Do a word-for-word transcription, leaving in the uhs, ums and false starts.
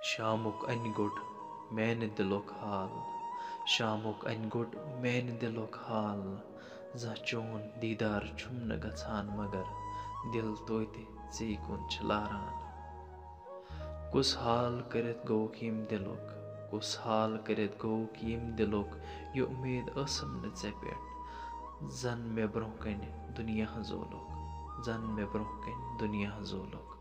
शामुक अन गुट मैंने दिलोक हाल शामुक अन गुट मैंने दिलोक हाल जा चोन दीदार छुम न गछान मगर दिल तोते ची कुन छ लारान कुस हाल करित गौक यम दिलुक कुस हाल करित गौक यम दिलुक ये उम्मीद असम न चे पेट जन मे ब्रोह कन दुनिया जोलुक जन मे ब्रोह कन दुनिया जोलुक।